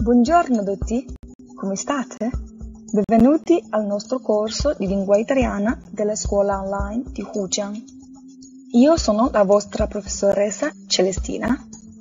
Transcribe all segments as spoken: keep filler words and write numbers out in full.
Buongiorno a tutti, come state? Benvenuti al nostro corso di lingua italiana della scuola online di Hujiang. Io sono la vostra professoressa Celestina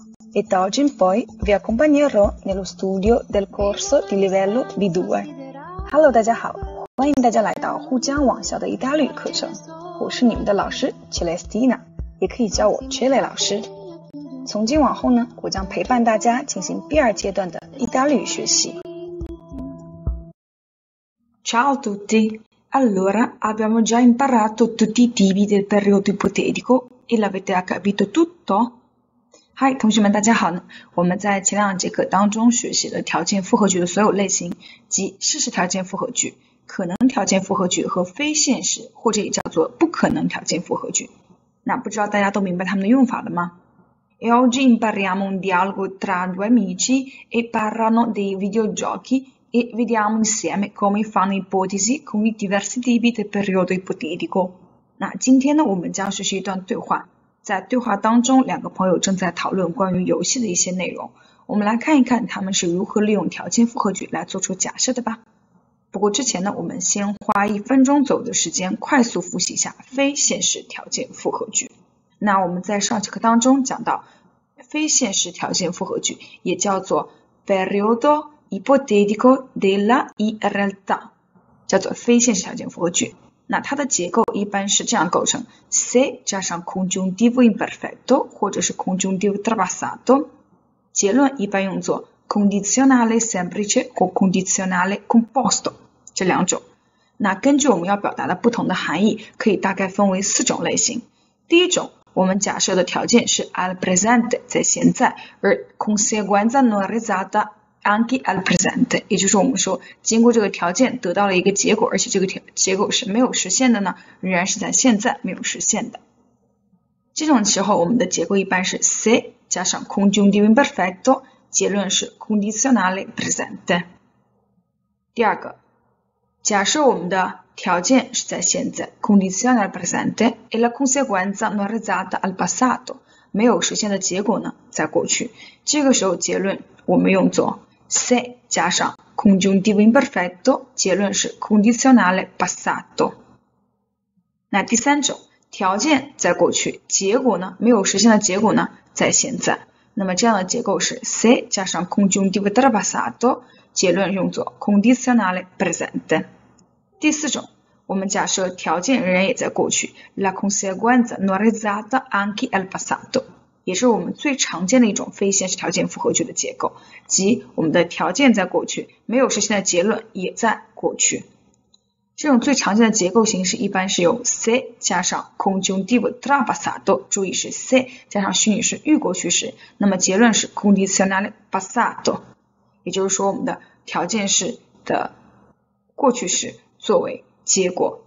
e da oggi in poi vi accompagnerò nello studio del corso di livello B 二。Hello， 大家好，欢迎大家来到沪江网校的意大利课程，我是你们的老师 Celestina， 也可以叫我 Cele 老师。从今往后呢，我将陪伴大家进行 B 二阶段的意大利语学习。Ciao a tutti! Allora, abbiamo già imparato tutti i tipi del periodo ipotetico e l'avete capito tutto? 嗨，同学们，大家好呢！我们在前两节课当中学习了条件复合句的所有类型，即事实条件复合句、可能条件复合句和非现实，或者也叫做不可能条件复合句。那不知道大家都明白它们的用法了吗？ E oggi impariamo un dialogo tra due amici e parlano dei videogiochi e vediamo insieme come fanno ipotesi con i diversi tipi del periodo ipotetico。 那今天呢，我们将学习一段对话，在对话当中，两个朋友正在讨论关于游戏的一些内容，我们来看一看他们是如何利用条件复合句来做出假设的吧。不过之前呢，我们先花一分钟左右的时间快速复习一下非现实条件复合句。那我们在上节课当中讲到非现实条件复合句也叫做 periodo ipotetico della realtà， 叫做非现实条件复合句。那它的结构一般是这样构成 se 加上 congiuntivo imperfetto 或者是 congiuntivo trapassato， 结论一般用作 condizionale semplice 或 condizionale composto 这两种。那根据我们要表达的不同的含义，可以大概分为四种类型。第一种，我们假设的条件是 al presente 在现在，而 conseguenza non realizzata anche al presente， 也就是我们说经过这个条件得到了一个结果，而且这个结果是没有实现的呢，仍然是在现在没有实现的。这种时候我们的结构一般是 se 加上 congiuntivo imperfetto， 结论是 condizionale presente。 第二个，假设我们的条件是在现在 condizionale presente e la conseguenza non realizzata al passato， 没有实现的结果呢在过去，这个时候结论我们用作 se 加上 congiuntivo imperfetto， 结论是 condizionale passato。 那第三种，条件在过去，结果呢没有实现的结果呢在现在，那么这样的结构是 se 加上 congiuntivo trapassato， 结论用作 condizionale presente。 第四种，我们假设条件仍然也在过去 la conseguenza non realizzata anche al passato， 也是我们最常见的一种非现实条件复合句的结构，即我们的条件在过去，没有实现的结论也在过去。这种最常见的结构形式一般是由 se 加上 congiuntivo trapassato， 注意是 se 加上虚拟式预过去时，那么结论是 condizionale passato， 也就是说我们的条件式的过去式作为结果。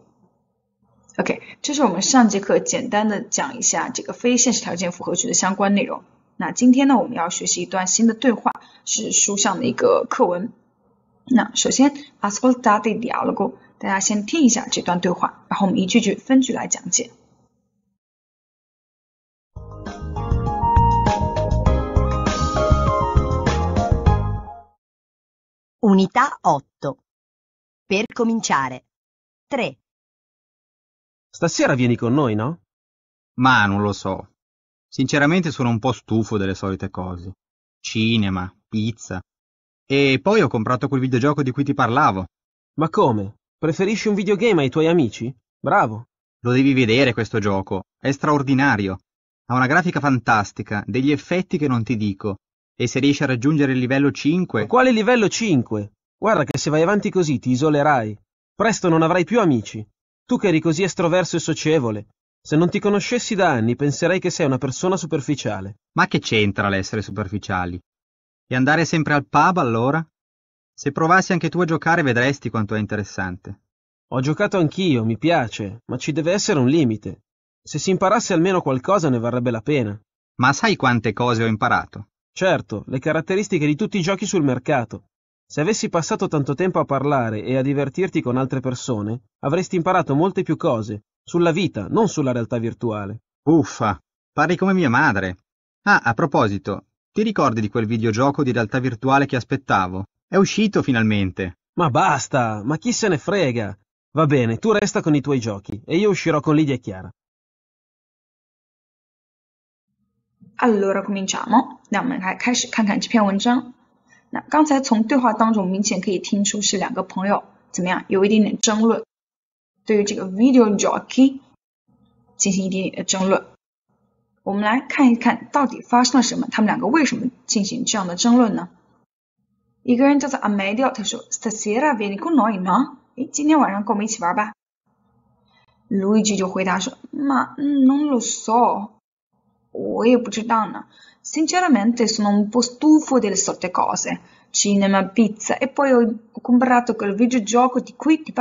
OK， 这是我们上节课简单的讲一下这个非现实条件复合句的相关内容。那今天呢，我们要学习一段新的对话，是书上的一个课文。那首先 ascoltate il dialogo， 大家先听一下这段对话，然后我们一句句分句来讲解。 Unità otto. Per cominciare. tre. Stasera vieni con noi, no? Ma non lo so. Sinceramente sono un po' stufo delle solite cose. Cinema, pizza. E poi ho comprato quel videogioco di cui ti parlavo. Ma come? Preferisci un videogame ai tuoi amici? Bravo. Lo devi vedere questo gioco. È straordinario. Ha una grafica fantastica, degli effetti che non ti dico. E se riesci a raggiungere il livello cinque... Ma quale livello cinque? Guarda che se vai avanti così ti isolerai. Presto non avrai più amici. Tu che eri così estroverso e socievole. Se non ti conoscessi da anni penserei che sei una persona superficiale. Ma che c'entra l'essere superficiali? E andare sempre al pub allora? Se provassi anche tu a giocare vedresti quanto è interessante. Ho giocato anch'io, mi piace, ma ci deve essere un limite. Se si imparasse almeno qualcosa ne varrebbe la pena. Ma sai quante cose ho imparato? Certo, le caratteristiche di tutti i giochi sul mercato. Se avessi passato tanto tempo a parlare e a divertirti con altre persone, avresti imparato molte più cose, sulla vita, non sulla realtà virtuale. Uffa, parli come mia madre. Ah, a proposito, Ti ricordi di quel videogioco di realtà virtuale che aspettavo? È uscito finalmente. Ma basta, ma chi se ne frega? Va bene, tu resta con i tuoi giochi e io uscirò con Lidia e Chiara. Allora cominciamo，那我们来开始看看这篇文章。那刚才从对话当中明显可以听出是两个朋友怎么样有一点点争论，对于这个 videogiochi 进行一点点的争论。我们来看一看到底发生了什么，他们两个为什么进行这样的争论呢？一个人叫做 Amedio， 他说 Stasera vieni con noi no？ 诶，今天晚上跟我们一起玩吧。Luigi 就回答说 Ma non lo so， 我也不知道呢。Sinceramente sono un po' stufo delle solite cose, cinema, pizza e poi ho comprato quel videogioco di cui ti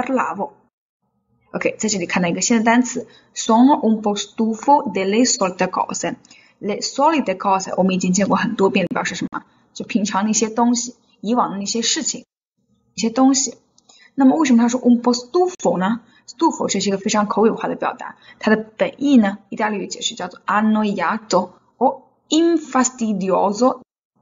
parlavo。OK， 在这里看到一个新的单词 sono un po' stufo delle solite cose。 le solite cose 我们已经见过很多遍，表示什么？就平常的一些东西，以往的那些事情，一些东西。那么为什么他说 un po' stufo 呢？ stufo 这是一个非常口语化的表达，它的本意呢，意大利语解释叫做 annoiato o infastidioso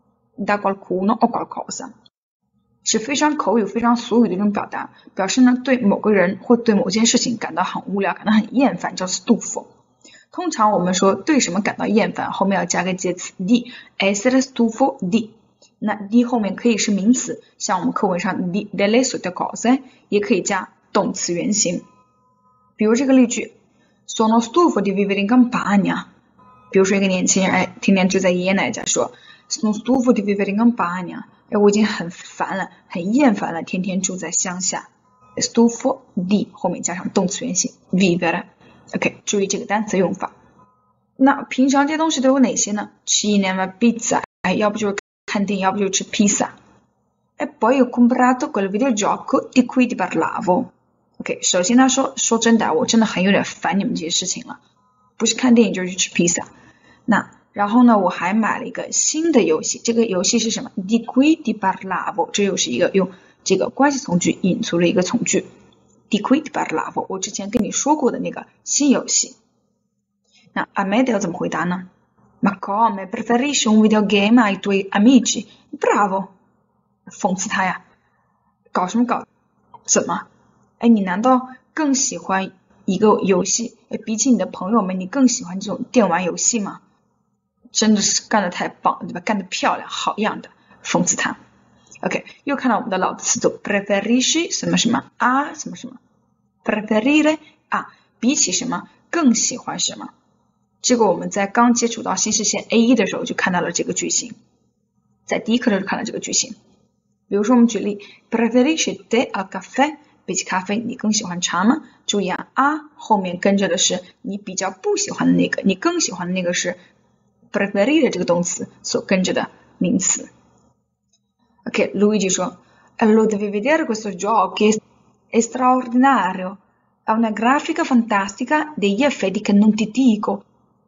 da qualcuno o qualcosa， 是非常口语非常俗语的一种表达，表示呢对某个人或对某件事情感到很无聊，感到很厌烦，叫 stufo。 通常我们说对什么感到厌烦，后面要加个介词 di essere stufo di， 那 di 后面可以是名词，像我们课文上 di delle solite cose， 也可以加动词原形。比如这个例句 sono stufo di vivere in campagna， 比如说一个年轻人哎，天天就在爷爷奶奶家说 sono stufo di vivere in campagna， 哎，我已经很烦了，很厌烦了，天天住在乡下。 stufo di 后面加上动词原形 vivere。OK， 注意这个单词用法。那平常这些东西都有哪些呢？ cinema, pizza， 哎，要不就是看电影，要不就是吃披萨。E poi ho comprato quel videogioco di cui ti parlavo。OK， 首先他说，说真的，我真的很有点烦你们这些事情了，不是看电影就是去吃披萨。那然后呢，我还买了一个新的游戏，这个游戏是什么 ？di cui ti parlavo， 这又是一个用这个关系从句引出了一个从句。di cui ti parlavo， 我之前跟你说过的那个新游戏。那 Amedio 怎么回答呢？ Ma come preferisci un videogame ai tuoi amici? Bravo！ 讽刺他呀，搞什么搞？怎么？哎，你难道更喜欢一个游戏？哎，比起你的朋友们，你更喜欢这种电玩游戏吗？真的是干得太棒，对吧？干得漂亮，好样的，讽刺他。OK， 又看到我们的老词组 preferisci 什么什么啊什么什么 preferire 啊，比起什么更喜欢什么。这个我们在刚接触到新视线 A 一 的时候就看到了这个句型，在第一课的时候看到这个句型。比如说我们举例 preferisci tè al caffè， 比起咖啡你更喜欢茶吗？注意啊，啊后面跟着的是你比较不喜欢的那个，你更喜欢的那个是 preferire 这个动词所跟着的名词。Ok, Luigi 说 Lo devi vedere questo gioco, è straordinario, ha una grafica fantastica, degli effetti che non ti dico,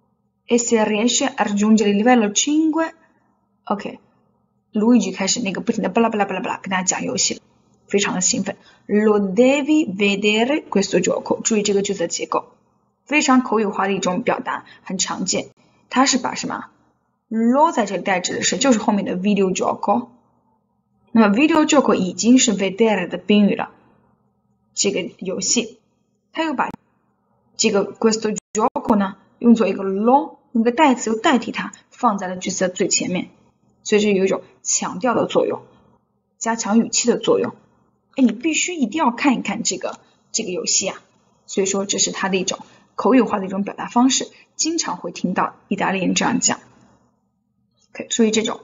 e se riesce a raggiungere il livello cinque, ok, Luigi 开始那个不停的巴拉巴拉巴拉巴拉跟大家讲游戏，非常的兴奋。Lo devi vedere questo gioco， 注意这个句子的结构，非常口语化的一种表达，很常见。它是把什么 lo 在这里代指的是就是后面的 videogioco。那么 videogioco 已经是 vedere 的宾语了，这个游戏，它又把这个 questo gioco 呢用作一个 lo， 用个代词又代替它，放在了句子的最前面，所以这有一种强调的作用，加强语气的作用。哎，你必须一定要看一看这个这个游戏啊，所以说这是它的一种口语化的一种表达方式，经常会听到意大利人这样讲。可以注意这种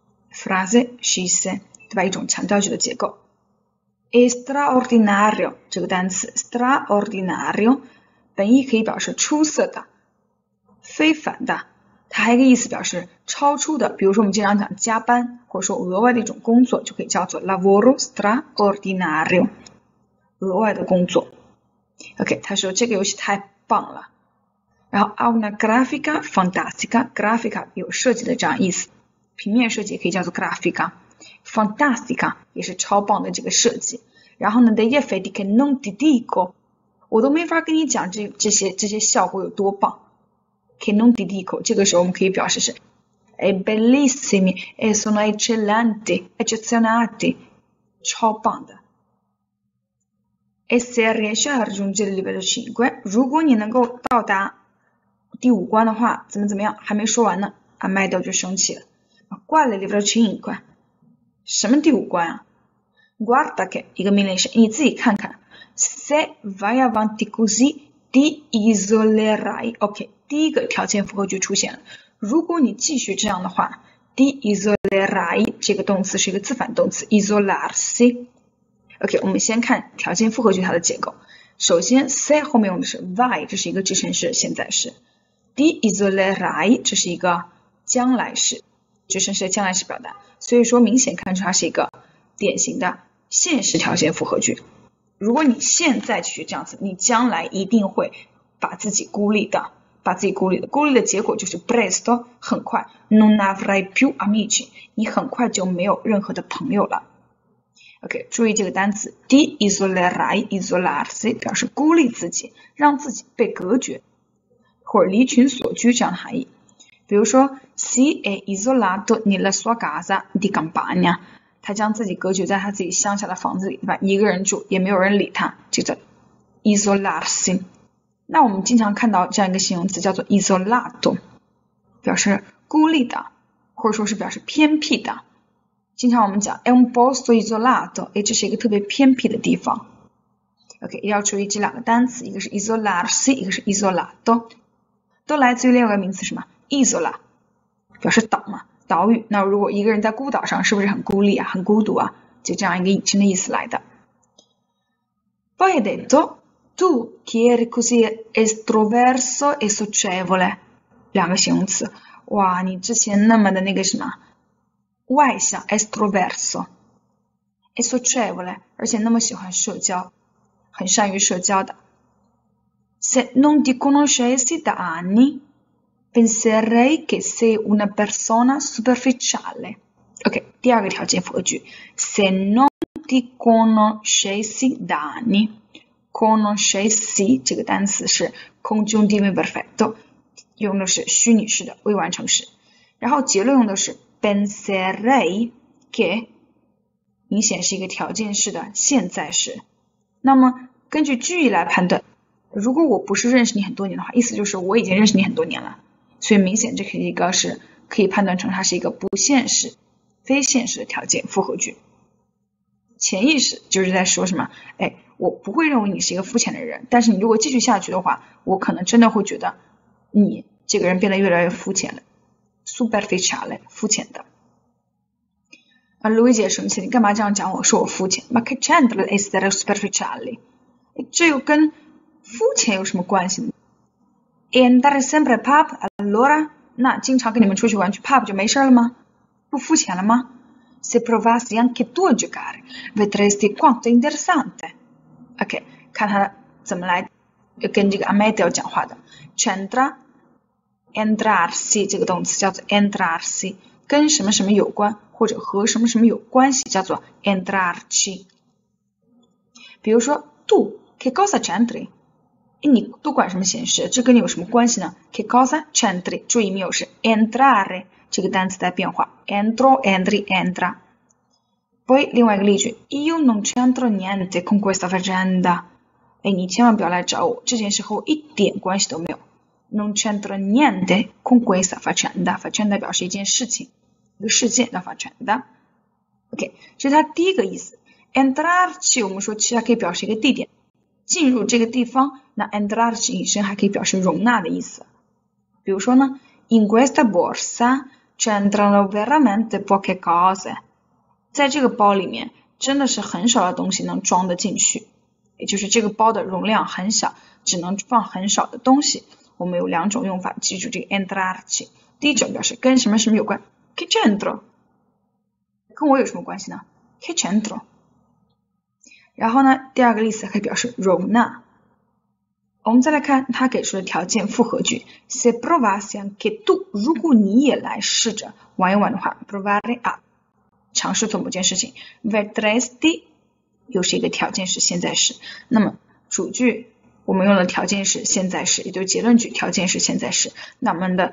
frase scisse。对吧？一种强调句的结构。Straordinario 这个单词 straordinario 本意可以表示出色的、非凡的，它还有一个意思表示超出的，比如说我们经常讲加班或者说额外的一种工作，就可以叫做 lavoro straordinario， 额外的工作。OK， 他说这个游戏太棒了。然后 ha una grafica fantastica， grafica 有设计的这样意思，平面设计也可以叫做 grafica。Fantastica 也是超棒的这个设计，然后呢 degli effetti che non ti dico， 我都没法跟你讲这这些这些效果有多棒。che non ti dico 这个时候我们可以表示是 è bellissimi, e sono eccellenti, eccezionati, 超棒的。E se riesci a raggiungere il livello cinque， 如果你能够到达第五关的话，怎么怎么样？还没说完呢，阿麦德就生气了。Quale livello cinque？ 什么第五关啊 ？Guarda che 一个命令是，你自己看看。Se vai avanti così ti isolerai。OK， 第一个条件复合句出现了。如果你继续这样的话 ，ti isolerai 这个动词是一个自反动词 ，isolarsi。OK， 我们先看条件复合句它的结构。首先 ，se 后面用的是 vai， 这是一个支撑式现在式 ；ti isolerai 这是一个将来式，支撑式的将来式表达。所以说，明显看出它是一个典型的现实条件复合句。如果你现在继续这样子，你将来一定会把自己孤立的，把自己孤立的。孤立的结果就是 presto， 很快 non avrai più amici， 你很快就没有任何的朋友了。OK， 注意这个单词 di isolerai isolarsi 表示孤立自己，让自己被隔绝或者离群索居这样的含义。比如说 si è isolato nella sua casa di campagna， 他将自己隔绝在他自己乡下的房子里，对吧？一个人住，也没有人理他，这叫 isolarsi。那我们经常看到这样一个形容词叫做 isolato， 表示孤立的，或者说是表示偏僻的。经常我们讲 è un posto isolato， 诶，这是一个特别偏僻的地方。OK， 要注意这两个单词，一个是 isolarsi， 一个是 isolato， 都来自于另外一个名词什么 isola， 表示岛嘛，岛屿。那如果一个人在孤岛上，是不是很孤立啊，很孤独啊？就这样一个引申的意思来的。Poi hai detto tu che eri così estroverso e socievole， 两个形容词。哇，你之前那么的那个什么外向 estroverso e socievole， 而且那么喜欢社交，很善于社交的。Se non ti conoscessi da anni penserei che sei una persona superficiale。 OK， 第二个条件复合句 Se non ti conoscessi da anni， conoscessi 这个单词是 congiuntivo imperfetto， 用的是虚拟式的未完成时，然后结论用的是penserei che 明显是一个条件式的现在时。那么根据句意来判断，如果我不是认识你很多年的话，意思就是我已经认识你很多年了，所以明显这是一个是可以判断成它是一个不现实非现实的条件复合句。潜意识就是在说什么，哎，我不会认为你是一个肤浅的人，但是你如果继续下去的话，我可能真的会觉得你这个人变得越来越肤浅了，superficiale 肤浅的。啊，路易姐生气，你干嘛这样讲我，说我肤浅 ？Ma che c'entra essere superficiali？ 这又跟肤浅有什么关系呢 ？E andare sempre al pub allora？ 那经常跟你们出去玩去 pub 就没事了吗？不肤浅了吗 ？Se provassi anche tu a giocare, vedresti quanto interessante。OK， 看他怎么来跟这个 Amedeo 讲话的 ，c'entra entrarsi 这个动词叫做 entrarsi， 跟什么什么有关或者和什么什么有关系叫做 entrarci。比如说 tu che cosa c'entri？ 你多管什么闲事？这跟你有什么关系呢 ？che cosa c'entri？ 注意没有是 entrare 这个单词在变化 ，entro entri entra。Poi 另外一个例句 ，io non c'entro niente con questa faccenda。哎，你千万不要来找我，这件事和我一点关系都没有。Non c'entro niente con questa faccenda， faccenda 表示一件事情，一个事件叫 faccenda。OK， 这是它第一个意思。Entrarci 我们说其实还可以表示一个地点，进入这个地方。那 entrarci 引申还可以表示容纳的意思。比如说呢 ，in questa borsa c'entrano veramente poche cose。在这个包里面真的是很少的东西能装得进去，也就是这个包的容量很小，只能放很少的东西。我们有两种用法，记住这个 entrarci。第一种表示跟什么什么有关 ，che c'entro， 跟我有什么关系呢 ？che c'entro。然后呢，第二个例子可以表示容纳。我们再来看他给出的条件复合句 ，se provassi anche tu， 如果你也来试着玩一玩的话 ，provare a， 尝试做某件事情 ，vedresti 又是一个条件式现在时。那么主句我们用的条件式现在时，也就是结论句条件式现在时。那我们的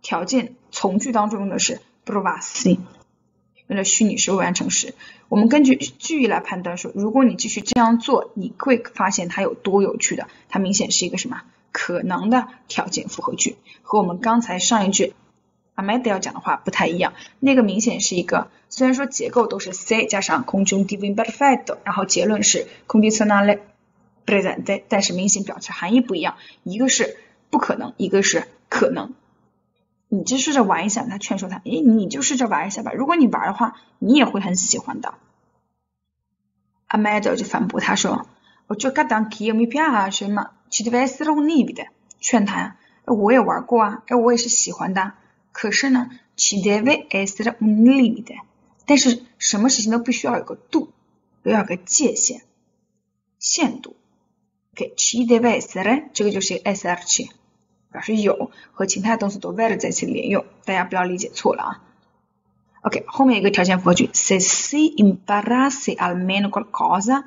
条件从句当中用的是 provarsi， 用的虚拟时未完成时。我们根据句意来判断说，如果你继续这样做，你会发现它有多有趣的。它明显是一个什么可能的条件复合句，和我们刚才上一句阿麦德要讲的话不太一样。那个明显是一个，虽然说结构都是 se 加上 congiuntivo imperfetto， 然后结论是 condizionale presente， 但是明显表示含义不一样，一个是不可能，一个是可能。你就试着玩一下，他劝说他，诶，你就试着玩一下吧，如果你玩的话，你也会很喜欢的。阿麦德就反驳他说，我觉得当 anch'io mi piace ma ci deve essere un limite， 劝他呀，我也玩过啊，我也是喜欢的，可是呢 ci deve essere un limite， 但是什么事情都必须要有个度，要有个界限限度。 OK， ci deve essere 这个就是 esserci， 表示有，和情态动词 dovere 在一起连用，大家不要理解错了啊。OK， 后面一个条件复合句 se si imparasse almeno qualcosa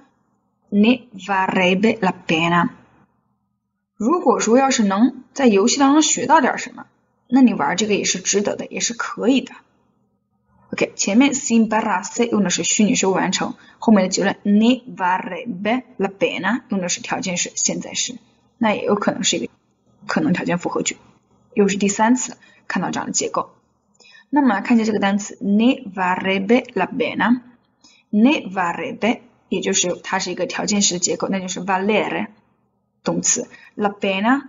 ne varrebbe la pena。 如果说要是能在游戏当中学到点什么，那你玩这个也是值得的，也是可以的。OK， 前面 si imparasse 用的是虚拟时未完成，后面的结论 ne varrebbe la pena 用的是条件式现在时，那也有可能是一个可能条件复合句，又是第三次看到这样的结构。那么来看一下这个单词 ne varrebbe la pena， ne varrebbe 也就是它是一个条件式的结构，那就是 valere 动词， la pena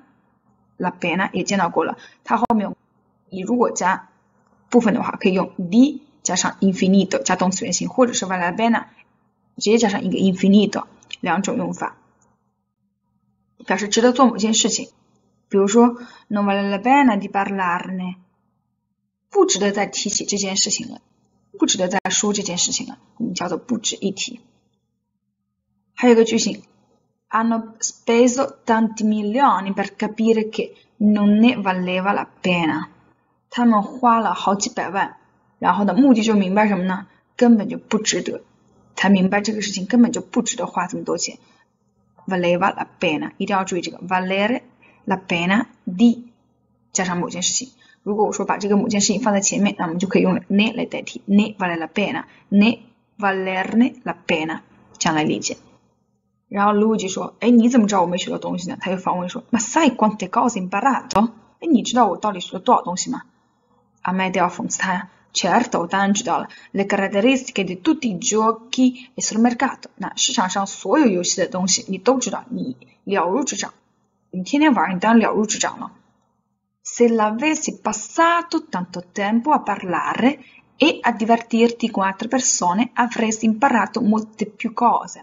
la pena 也见到过了，它后面你如果加部分的话可以用 di 加上 infinito 加动词原形，或者是 vale la pena 直接加上一个 infinito， 两种用法表示值得做某件事情。比如说 non vale la pena di parlarne， 不值得再提起这件事情了，不值得再说这件事情了，我们叫做不值一提。还有一个句型 hanno speso tanti milioni per capire che non ne valeva la pena， 他们花了好几百万，然后呢目的就明白什么呢？根本就不值得，才明白这个事情根本就不值得花这么多钱。 valeva la pena 一定要注意这个 valere la pena di 加上某件事情，如果我说把这个某件事情放在前面，那我们就可以用 ne 来代替， ne vale la pena ne valerne la pena 这样来理解。然后 Luigi 说，哎，你怎么知道我没学到东西呢？他又反问说 ma sai quante cose imparato？ 哎，你知道我到底学了多少东西吗？阿麦德要讽刺他呀， certo 我当然知道了 le caratteristiche di tutti i giochi e sul mercato， 那市场上所有游戏的东西你都知道，你了如指掌，你天天玩，你当然了如指掌了。 se l'avessi passato tanto tempo a parlare e a divertirti con altre persone avresti imparato molte più cose。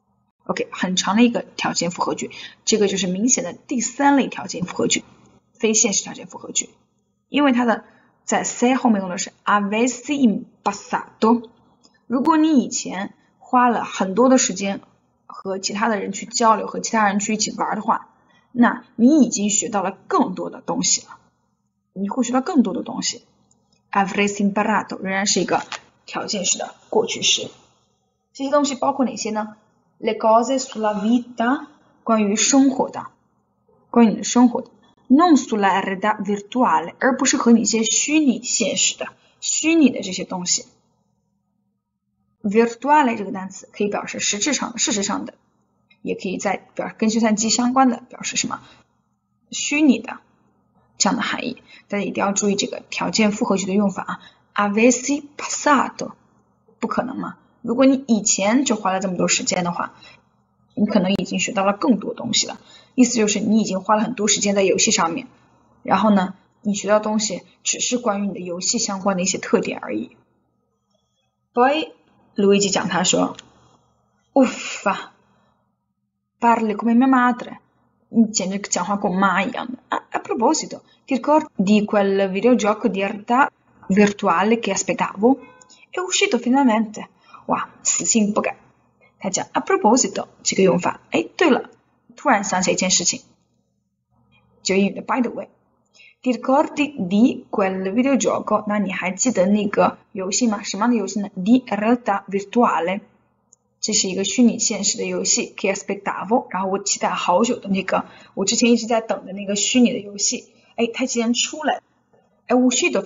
OK， 很长的一个条件复合句，这个就是明显的第三类条件复合句，非现实条件复合句，因为它的在 se 后面用的是 avessi in passato， 如果你以前花了很多的时间和其他的人去交流，和其他人去一起玩的话，那你已经学到了更多的东西了，你会学到更多的东西。 avresti imparato 仍然是一个条件式的过去时，这些东西包括哪些呢？ le cose sulla vita 关于生活的，关于你的生活的， non sulla realtà virtuale 而不是和你一些虚拟现实的虚拟的这些东西。 virtuale 这个单词可以表示实质上的事实上的，也可以在表跟计算机相关的表示什么虚拟的这样的含义。大家一定要注意这个条件复合句的用法啊 avessi passato 不可能嘛，如果你以前就花了这么多时间的话，你可能已经学到了更多东西了，意思就是你已经花了很多时间在游戏上面，然后呢你学到东西只是关于你的游戏相关的一些特点而已。Poi Luigi 讲他说 Uffa parli come mia madre， 你简直讲话跟我妈一样的。 A, a proposito ti ricordi di quel videogioco di realtà virtuale che aspettavo? È uscito finalmente。 哇，死性不改。他讲 a proposito 这个用法，哎，对了，突然想起一件事情，就英语的 by the way ti ricordi di quel videogioco， 那你还记得那个游戏吗？什么样的游戏呢？ di realtà virtuale， 这是一个虚拟现实的游戏 che aspettavo， 然后我期待好久的那个，我之前一直在等的那个虚拟的游戏，哎，它既然出来， è uscito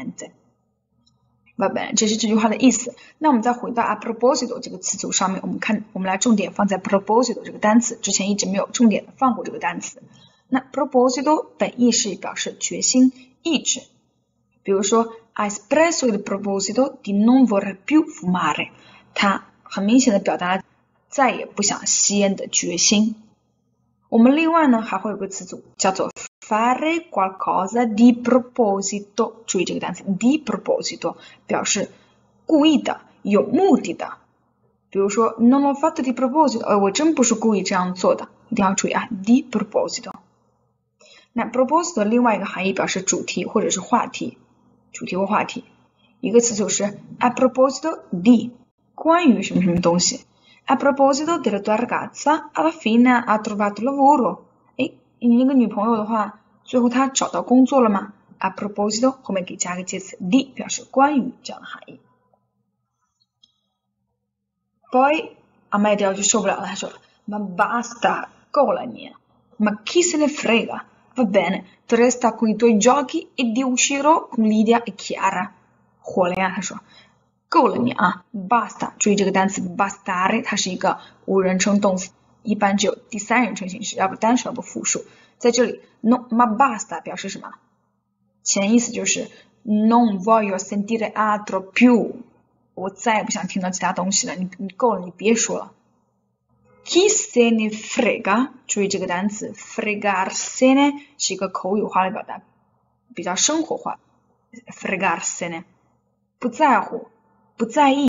finalmente。Va bene，这是这句话的意思。那我们再回到 a proposito 这个词组上面，我们看，我们来重点放在 proposito 这个单词，之前一直没有重点放过这个单词。那 proposito 本意是表示决心、意志。比如说 ha espresso il proposito di non voler più fumare， 他很明显的表达了再也不想吸烟的决心。我们另外呢还会有个词组叫做 fare qualcosa di proposito， 注意这个单词 di proposito 表示故意的、有目的的。比如说 non l'ho fatto di proposito， 呃，我真不是故意这样做的，一定要注意啊 di proposito。那 proposito 另外一个含义表示主题或者是话题，主题或话题。一个词组是 a proposito di， 关于什么什么东西。A proposito della tua ragazza, alla fine ha trovato lavoro。 诶，你那个女朋友的话，最后她找到工作了吗？ A proposito 后面给加个介词 di， 表示关于这样的含义。Poi Amedeo 就受不了了，他说 Ma basta， 够了你 Ma chi se ne frega， va bene， tu resta con i tuoi giochi e io uscirò con Lidia e Chiara。 火了呀，他说够了你啊 basta， 注意这个单词 bastare， 它是一个无人称动词，一般只有第三人称形式，要不单数要不复数。在这里 no ma basta 表示什么？潜意思就是 non voglio sentire altro più， 我再也不想听到其他东西了，你你够了，你别说了。Chi se ne frega， 注意这个单词 fregarsene 是一个口语化的表达，比较生活化 fregarsene 不在乎不在意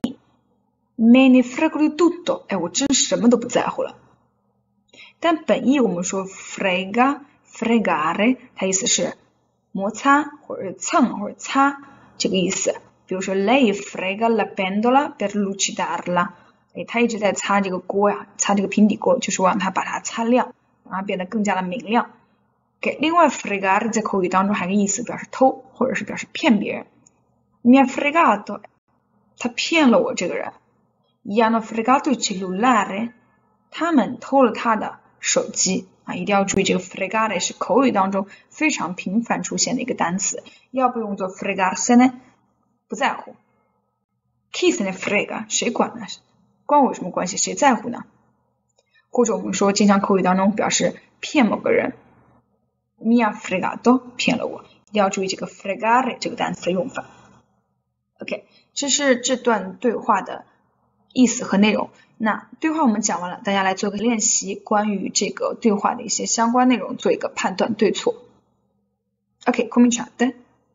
me ne frego di tutto， 哎，我真什么都不在乎了。但本意我们说 frega fregare 它意思是摩擦或者蹭或者擦这个意思。比如说 lei frega la pendola per lucidarla， 哎，他一直在擦这个锅呀，擦这个平底锅，就是让它把它擦亮，让它变得更加的明亮。给另外 fregare 在口语当中还有个意思表示偷或者是表示骗别人。mi ha fregato， 他骗了我这个人。gli hanno fregato il cellulare， 他们偷了他的手机啊，一定要注意这个 fregare 是口语当中非常频繁出现的一个单词，要不用作 fregarsene 不在乎。chi se ne frega 谁管呢？关我有什么关系？谁在乎呢？或者我们说经常口语当中表示骗某个人 mi ha fregato 骗了我，一定要注意这个 fregare 这个单词的用法。OK， 这是这段对话的意思和内容。那对话我们讲完了，大家来做个练习，关于这个对话的一些相关内容做一个判断对错。OK， cominciate。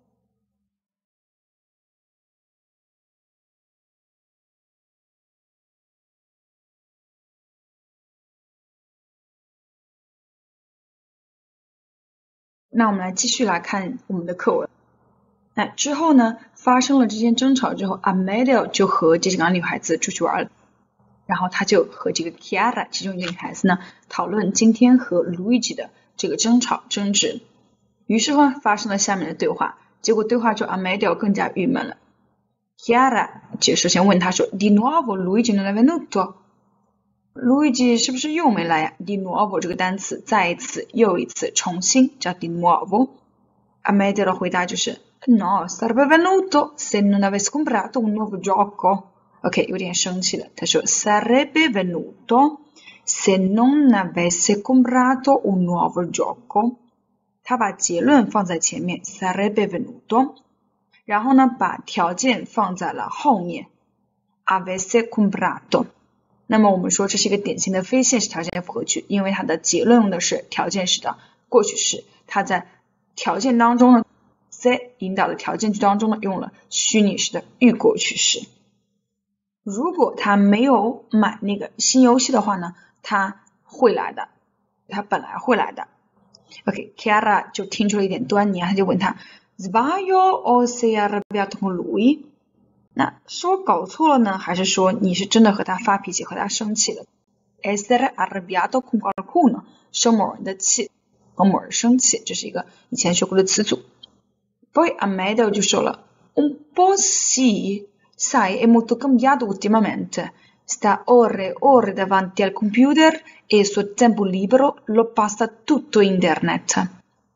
那我们来继续来看我们的课文。那之后呢，发生了这件争吵之后 Amedeo 就和这两个女孩子出去玩了，然后他就和这个 Chiara 其中一个女孩子呢讨论今天和 Luigi 的这个争吵争执。于是呢发生了下面的对话，结果对话之后 Amedeo 更加郁闷了。 Chiara 就首先问他说 Di nuovo Luigi non è venuto， Luigi 是不是又没来呀？ Di nuovo 这个单词再一次又一次重新叫 Di nuovo。 Amedeo 的回答就是No, sarebbe venuto se non avessi comprato un nuovo gioco. Ok, 有点生气了。他说 sarebbe venuto se non avessi comprato un nuovo gioco. 他把结论放在前面 sarebbe venuto， 然后呢把条件放在了后面 avessi comprato。 那么我们说这是一个典型的非现实条件复合句，因为它的结论用的是条件式的过去式，它在条件当中呢在引导的条件句当中呢用了虚拟式的预过去式。如果他没有买那个新游戏的话呢，他会来的，他本来会来的。 OK， Chiara 就听出了一点端倪，他就问他 Sbaglio o sei arrabbiato con lui？ 那是我搞错了呢，还是说你是真的和他发脾气和他生气了？ Essere arrabbiato con qualcuno 生某人的气和某人生气，这是一个以前学过的词组。Poi Amedeo就说了 Un po' sì, sai, è molto cambiato ultimamente. Sta ore e ore davanti al computer e il suo tempo libero lo passa tutto internet.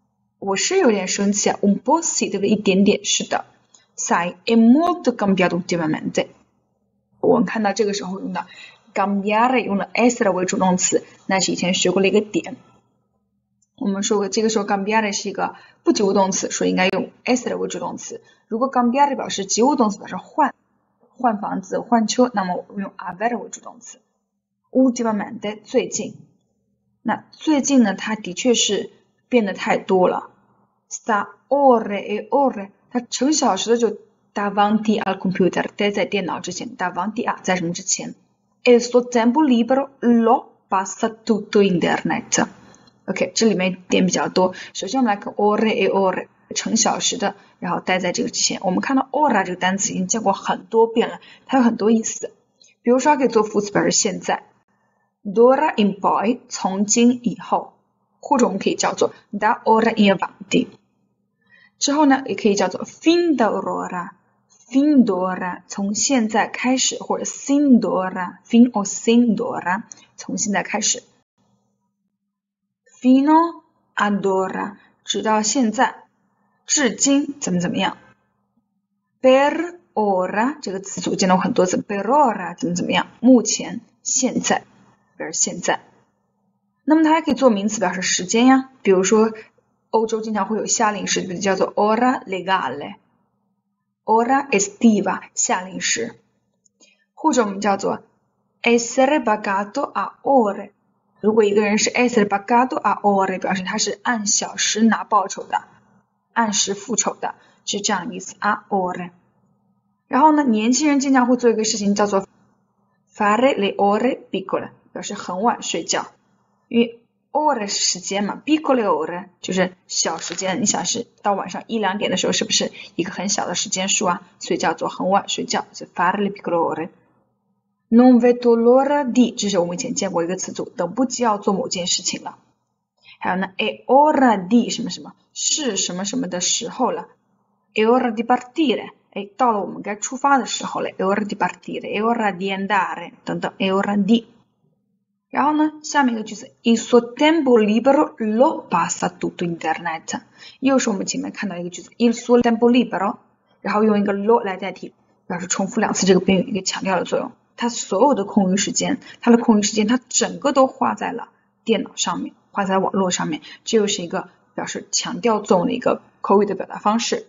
我是有点生气啊 un po' sì 对不对？一点点，是的。Sai, è molto cambiato ultimamente。我们看到这个时候用的 cambiare 用了 essere 为主动词，那是以前学过了一个点。我们说过这个时候 cambiare 是一个不及物动词，所以应该用 essere 为主动词。如果 cambiare 表示及物动词，表示换换房子换车，那么我们用 avere 为主动词。ultimamente 最近，那最近呢它的确是变得太多了。sta ore e ore 它成小时的就 davanti al computer 待在电脑之前 davanti a 在什么之前 e il suo tempo libero lo passa tutto internet。 OK 这里面点比较多，首先我们来看 ore e ore 成小时的，然后待在这个之前。我们看到 ora 这个单词已经见过很多遍了，它有很多意思，比如说它可以做副词表示现在 d'ora in poi 从今以后，或者我们可以叫做 da ora in avanti。之后呢也可以叫做 fin d'ora fin d'ora 从现在开始，或者 sin d'ora fin o sin d'ora 从现在开始， fino ad ora 直到现在，至今怎么怎么样。 per ora 这个词组见到很多次， per ora 怎么怎么样，目前现在表示现在。那么它还可以做名词表示时间呀，比如说欧洲经常会有夏令时，叫做 ora legale ora estiva 夏令时，或者我们叫做 essere pagato a ore。 如果一个人是 essere pagato a ore 表示他是按小时拿报酬的，按时付酬的，是这样的意思 a ore。 然后呢年轻人经常会做一个事情叫做 fare le ore piccole 表示很晚睡觉，因为 ore 是时间嘛， piccole ore 就是小时间，你想是到晚上一两点的时候，是不是一个很小的时间数啊，所以叫做很晚睡觉，所以 fare le piccole ore。 non vedo l'ora di 这是我们以前见过一个词组，等不及要做某件事情了。还有呢 è ora di 什么什么，是什么什么的时候了， è ora di partire 哎，到了我们该出发的时候了， è ora di partire è ora di andare 等等 è ora di。然后呢下面一个句子 il suo tempo libero lo passa tutto internet， 又是我们前面看到一个句子 il suo tempo libero， 然后用一个 lo 来代替，表示重复两次这个宾语，一个强调的作用。它所有的空余时间，它的空余时间它整个都花在了电脑上面，花在网络上面，这又是一个表示强调作用的一个口语的表达方式。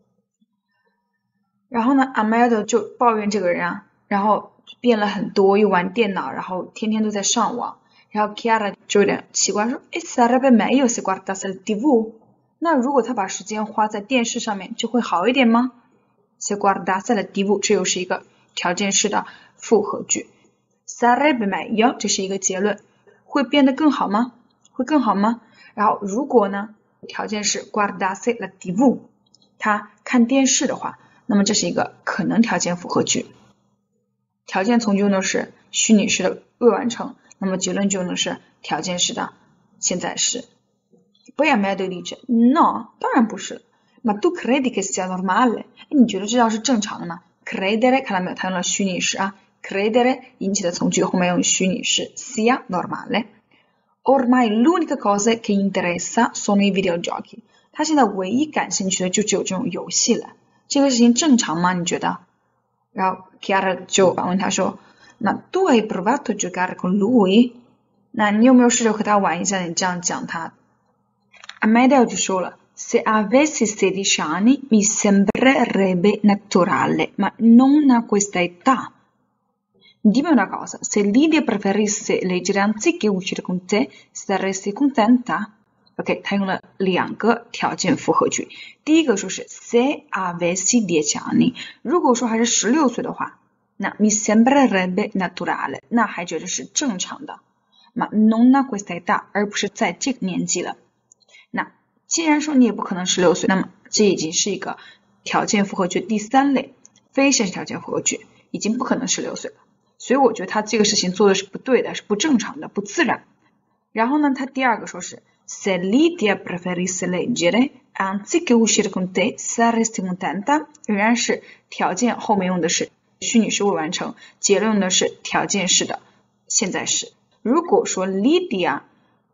然后呢 Amado 就抱怨这个人啊，然后变了很多，又玩电脑，然后天天都在上网。然后 Chiara 就有点奇怪说 E sarebbe meglio se guardasse la tivù， 那如果他把时间花在电视上面就会好一点吗？ Se guardasse la tivù 这又是一个条件式的复合句。 Sarebbe meglio 这是一个结论，会变得更好吗？会更好吗？然后如果呢条件是 guardasse la tivù 他看电视的话，那么这是一个可能条件复合句。条件从句用的是虚拟式的未完成，那么结论就用的是条件式的现在时。Poi Amado dice no 当然不是， ma tu credi che sia normale 你觉得这样是正常的吗？ Credere 看到没有，他用了虚拟式啊， credere 引起的从句后面用虚拟式 sia normale。 Ormai l'unica cosa che interessa sono i videogiochi 他现在唯一感兴趣的就只有这种游戏了，这个事情正常吗？你觉得？然后 Chiara 就反问他说，那 tu hai provato a giocare con lui 那你有没有试着和他玩一下？你这样讲他。 Amado 就说了 se avessi sedici anni mi sembrerebbe naturale ma non a questa età dimmi una cosa se Lidia preferisse leggere anziché uscire con te saresti contenta OK 他用了两个条件复合句，第一个说是 se avessi dieci anni 如果说还是十六岁的话，那 mi sembrerebbe naturale 那还觉得是正常的， ma non a questa età 而不是在这个年纪了。那既然说你也不可能十六岁，那么这已经是一个条件复合句第三类非现实条件复合句，已经不可能十六岁了，所以我觉得他这个事情做的是不对的，是不正常的，不自然。然后呢他第二个说是Se Lidia preferisse leggere anziché uscire con te saresti contenta 仍然是条件后面用的是虚拟式未完成，结论用的是条件式的现在时。如果说 Lidia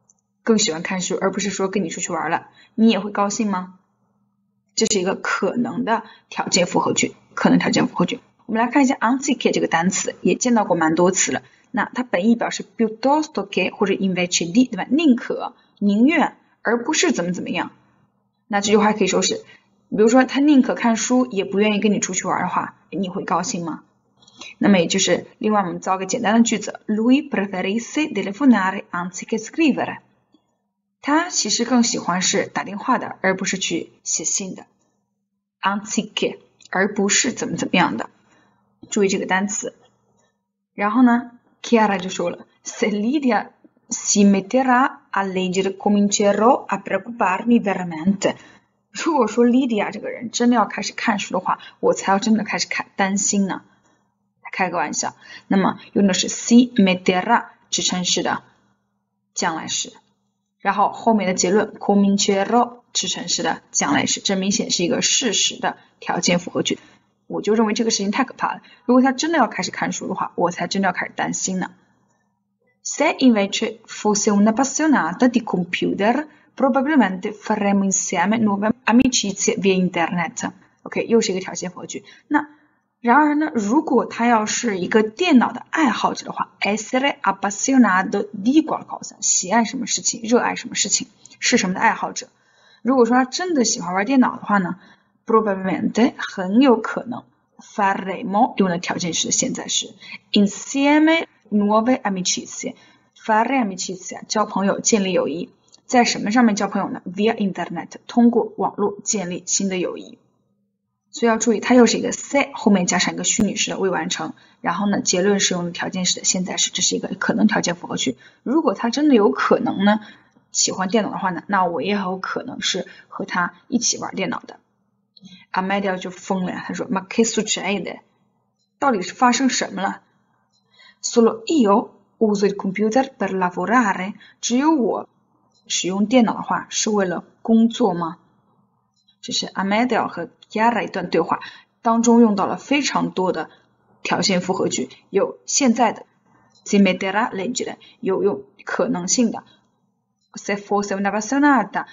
更喜欢看书，而不是说跟你出去玩了，你也会高兴吗？这是一个可能的条件复合句，可能条件复合句。我们来看一下 anziché 这个单词，也见到过蛮多次了。那它本意表示 piuttosto che 或者 invece di， 对吧？宁可、宁愿，而不是怎么怎么样。那这句话可以说是，比如说他宁可看书，也不愿意跟你出去玩的话，你会高兴吗？那么也就是另外我们造个简单的句子 lui preferisse telefonare anziché scrivere， 他其实更喜欢是打电话的，而不是去写信的。anziché 而不是怎么怎么样的，注意这个单词。然后呢 Chiara 就说了 se Lidia si metterà a leggere comincerò a preoccuparmi veramente， 如果说 Lidia 这个人真的要开始看书的话，我才要真的开始看担心呢。开个玩笑。那么用的是 si metterà 支撑式的将来时，然后后面的结论 comincerò 支撑式的将来时，这明显是一个事实的条件复合句。我就认为这个事情太可怕了，如果他真的要开始看书的话，我才真的要开始担心呢。Se invece fosse un'appassionata di computer, probabilmente faremmo insieme nuove amicizie via internet. OK， 又是一个条件复合句。那然而呢，如果他要是一个电脑的爱好者的话 essere appassionato di qualcosa， 喜爱什么事情，热爱什么事情，是什么的爱好者。如果说他真的喜欢玩电脑的话呢， probabilmente 很有可能 faremo 用的条件式现在时 insieme nuove amicizie， fare amicizie 交朋友，建立友谊，在什么上面交朋友呢？ via internet 通过网络建立新的友谊。所以要注意，它又是一个 se 后面加上一个虚拟式的未完成，然后呢结论是用的条件式的现在时，这是一个可能条件复合句。如果他真的有可能呢喜欢电脑的话呢，那我也有可能是和他一起玩电脑的。Amelia 就疯了呀，他说 Ma che succede？ 到底是发生什么了？ Solo io uso il computer per lavorare， 只有我使用电脑的话是为了工作吗？这是 Amelia 和 Chiara 一段对话当中用到了非常多的条件复合句，有现在的 si metterà a leggere， 有用可能性的 se fosse un'appassionata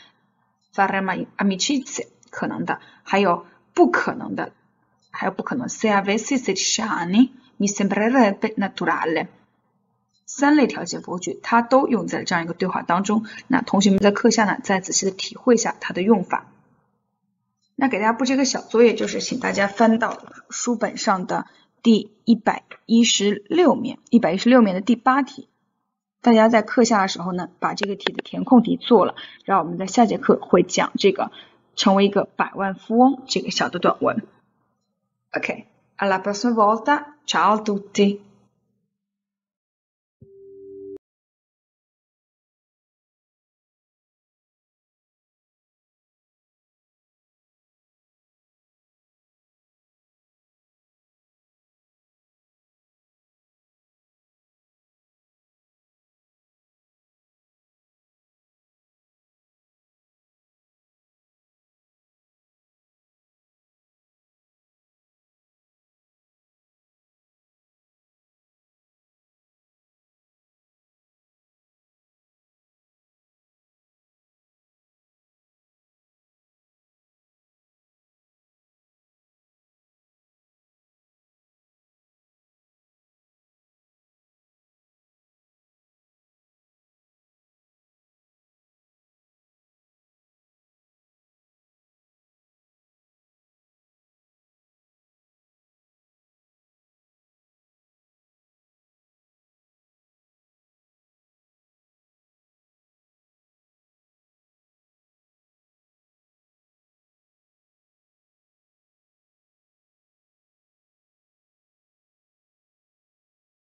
faremo amicizie 可能的，还有不可能的，还有不可能 se avessi sedici anni mi sembrerebbe naturale。 三类条件复合句它都用在这样一个对话当中，那同学们在课下呢再仔细的体会一下它的用法。那给大家布置一个小作业，就是请大家翻到书本上的第一百一十六面，一百一十六面的第八题。大家在课下的时候呢，把这个题的填空题做了，然后我们在下节课会讲这个成为一个百万富翁这个小的短文。OK， alla prossima volta, ciao a tutti!